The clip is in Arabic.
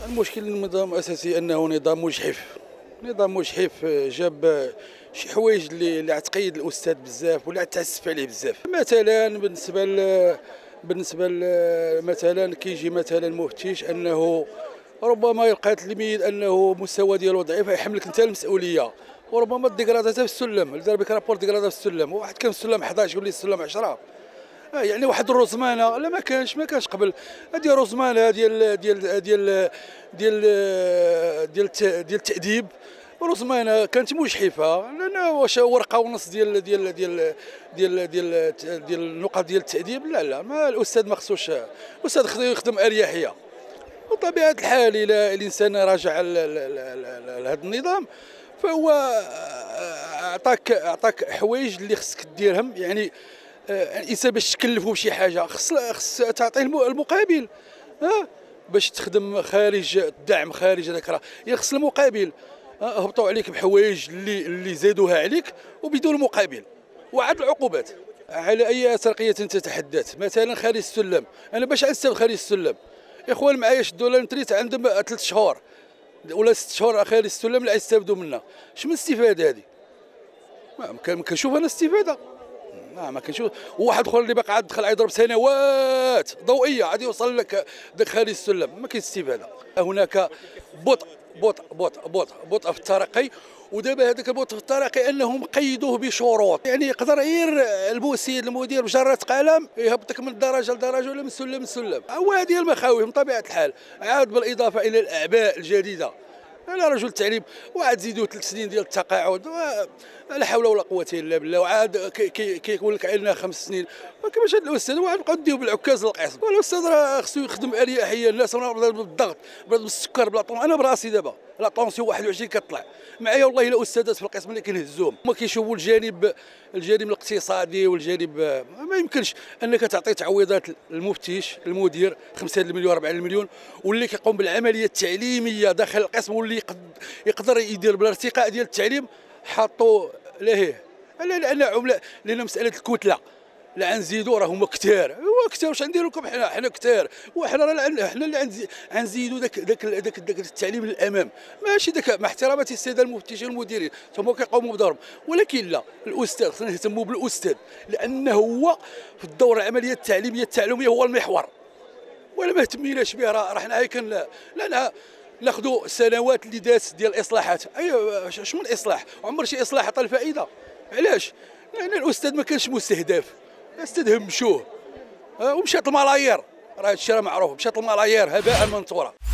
المشكل النظام الاساسي انه نظام مجحف. نظام مجحف جاب شي حوايج اللي عتقيد الاستاذ بزاف ولا تعسف عليه بزاف. مثلا بالنسبه مثلا كيجي مثلا مفتش انه ربما يلقى تلميذ انه مستوى ديالو ضعيف يحملك انت المسؤوليه، وربما ديغراداتا في السلم، دار بك رابور ديغرادا في السلم، واحد كان في السلم 11 يولي السلم 10. يعني واحد الرزمانه لا ما كانش قبل. هذه رزمانه ديال التأديب، رزمانه كانت مجحفه، لان واش ورقه ونص ديال النقط ديال التأديب. لا ما الاستاذ ما خصوش، الاستاذ خصو يخدم اريحيه. وطبيعه الحال الى الانسان راجع لهذا النظام فهو اعطاك حوايج اللي خصك ديرهم. يعني الانسان باش تكلفه بشي حاجه خص تعطيه المقابل. باش تخدم خارج الدعم، خارج هذاك راه خص المقابل. هبطوا عليك بحوايج اللي زادوها عليك وبدون مقابل. وعاد العقوبات على اي ترقيه تتحدث. مثلا خارج السلم، انا باش نستافد خارج السلم، اخوان معايا شدوا لهم تريت عندهم 3 شهور ولا 6 شهور خارج السلم اللي يستافدوا منها. اش من استفاده هذه؟ ما كنشوف انا استفاده. ما كنشوف. وواحد اخر اللي باقي عاد دخل يضرب سنوات ضوئيه عاد يوصل لك داك خارج السلم، ما كاين استفاده. هناك بطء في الترقي. ودابا هذاك البطء في الترقي انهم قيدوه بشروط. يعني يقدر غير السيد المدير بجره قلم يهبطك من درجه لدرجه ولا من سلم لسلم. وهذه المخاوف من طبيعه الحال. عاد بالاضافه الى الاعباء الجديده على رجل التعليم، وعاد زيدوا 3 سنين ديال التقاعد، لا حول ولا قوه الا بالله. وعاد كيقول لك عندنا 5 سنين. كيفاش هذا الاستاذ وعاد نبقاو نديو بالعكاز للقسم؟ والاستاذ راه خصو يخدم اريحيه. الناس راه بالضغط، بالسكر، انا براسي دابا لا طونسيون 21 كطلع معايا والله الا استاذات في القسم اللي كنهزوهم. هما كيشوفوا الجانب الاقتصادي والجانب. ما يمكنش انك تعطي تعويضات للمفتش المدير 5 مليون 4 مليون، واللي كيقوم بالعمليه التعليميه داخل القسم واللي يقدر يدير بالارتقاء ديال التعليم حطوا لهيه. لان عمله، لان مساله الكتله لا نزيدوا راه هما كثار. هو كثار واش نديروا لكم حنا كثار، وحنا راه حنا اللي غنزيدوا داك التعليم للامام. ماشي داك، مع احتراماتي الساده المفتشين والمديرين هما كيقوموا بدورهم، ولكن لا، الاستاذ خصنا نهتموا بالاستاذ لانه هو في الدور العمليه التعليميه التعلميه هو المحور. ولا ما اهتميناش به راه حنا لا ناخذوا سنوات اللي دازت ديال الاصلاحات. ايوا اش من اصلاح؟ عمر شي اصلاح عطى الفائده. علاش؟ لان الاستاذ ما كانش مستهدف. الاستاذ همشوه ومشات الملايير. راه هادشي راه معروف، مشات الملايير هباء منثورا.